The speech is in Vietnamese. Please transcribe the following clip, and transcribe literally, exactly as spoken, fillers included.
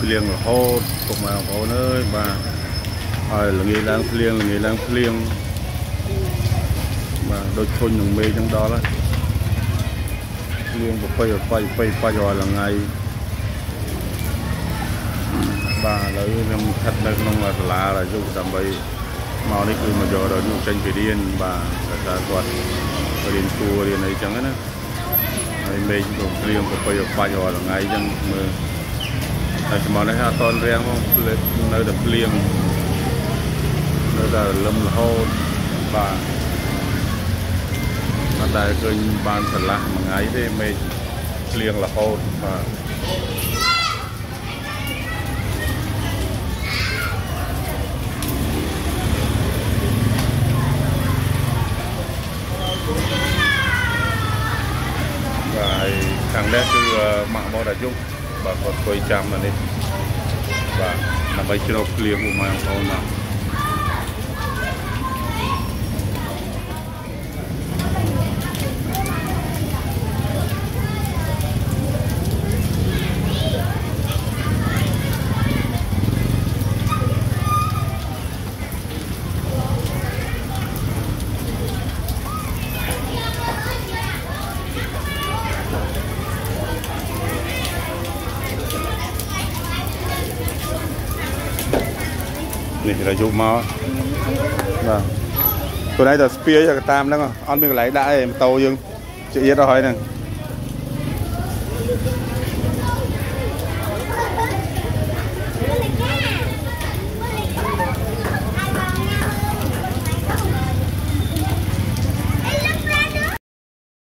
liêng là hô cùng mà hô nơi bà rồi là nghề lang liêng là nghề lang liêng mà đôi thôn dùng mê trong đó đó liêng một quay quay quay quay rồi là ngày bà lấy trong thật đây không là lá là dùng tầm bấy màu này cứ mà giờ rồi dùng tranh phải điên bà người ta toàn điên tua điên này chẳng á mê dùng liêng một quay quay rồi là ngày chẳng mơ tại sao mà này ha toàn riêng không nơi đập liêng nơi là lâm là hô bà mà đại cơ ban thật lạ mà ngay thế mê liêng là hô và và thằng đấy cứ mạng mô đại dung và còn quay trăm là đi và nằm bay chưa liêng của mạng hô nào này là dùng máu vâng tối nay là spear cho tam đó không ăn miếng lấy đã tàu dương chị biết rồi nè